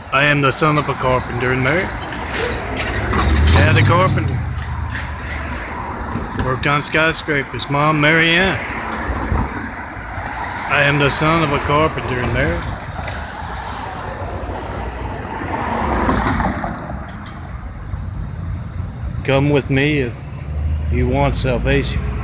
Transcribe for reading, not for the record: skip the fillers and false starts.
I am the son of a carpenter and Mary. Dad a carpenter. Worked on skyscrapers. Mom, Mary Ann. I am the son of a carpenter and Mary. Come with me if you want salvation.